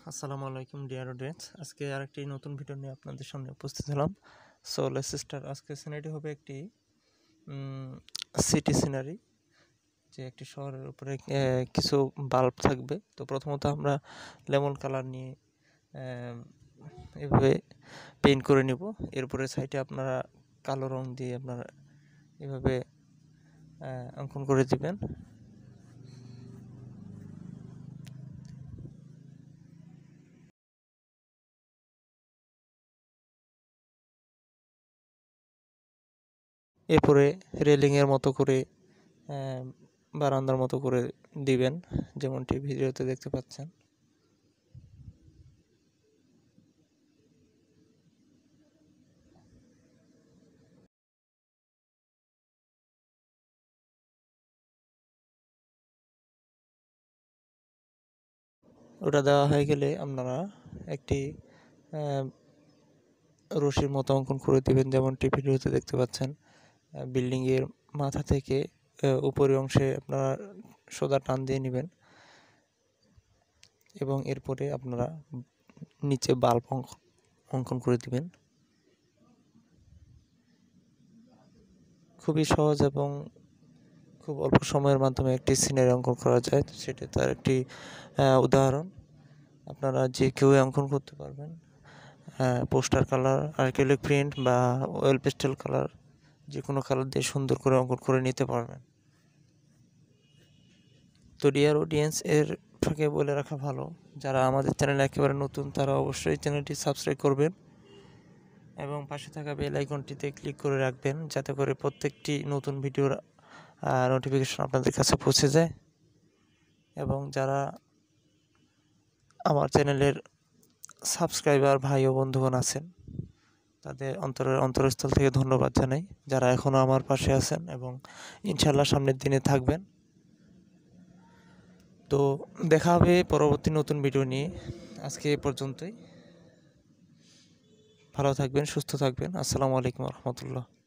আসসালামু আলাইকুম dear audience. আজকে আরেকটি নতুন ভিডিও নিয়ে আপনাদের সামনে উপস্থিত হলাম। So let's start. আজকে সিনারিটি হবে একটি সিটি সিনারি, যে একটি শহরের উপরে কিছু বাল্ব থাকবে। তো প্রথমত আমরা লেমন কালার নিয়ে এভাবে পেইন্ট করে নিব। এরপরে সাইডে আপনারা কালো রং দিয়ে আপনারা এভাবে অঙ্কন করে দিবেন। এরপরে রেলিংয়ের মতো করে বারান্দার মতো করে দিবেন, যেমনটি ভিডিওতে দেখতে পাচ্ছেন। ওটা দেওয়া হয়ে গেলে আপনারা একটি রশির মতো অঙ্কন করে দিবেন, যেমনটি ভিডিওতে দেখতে পাচ্ছেন। বিল্ডিংয়ের মাথা থেকে উপরের অংশে আপনারা সোজা টান দিয়ে নেবেন এবং এরপরে আপনারা নিচে বাল্ব অঙ্কন করে দিবেন। খুবই সহজ এবং খুব অল্প সময়ের মাধ্যমে একটি সিনারি অঙ্কন করা যায়। সেটা তার একটি উদাহরণ। আপনারা যে কেউ অঙ্কন করতে পারবেন। পোস্টার কালার, অ্যাক্রিলিক প্রিন্ট বা অয়েল পেস্টেল কালার, যে কোনো কালার দিয়ে সুন্দর করে অঙ্কন করে নিতে পারবেন। তো ডিয়ার অডিয়েন্স, এর ফাঁকে বলে রাখা ভালো, যারা আমাদের চ্যানেলে একেবারে নতুন তারা অবশ্যই চ্যানেলটি সাবস্ক্রাইব করবেন এবং পাশে থাকা বেল আইকনটিতে ক্লিক করে রাখবেন, যাতে করে প্রত্যেকটি নতুন ভিডিওর নোটিফিকেশন আপনাদের কাছে পৌঁছে যায়। এবং যারা আমার চ্যানেলের সাবস্ক্রাইবার ভাই ও বন্ধুগণ আছেন, তাদের অন্তরস্থল থেকে ধন্যবাদ জানাই, যারা এখনও আমার পাশে আছেন এবং ইনশাল্লাহ সামনের দিনে থাকবেন। তো দেখা হবে পরবর্তী নতুন ভিডিও নিয়ে। আজকে এ পর্যন্তই। ভালো থাকবেন, সুস্থ থাকবেন। আসসালামু আলাইকুম রহমতুল্লাহ।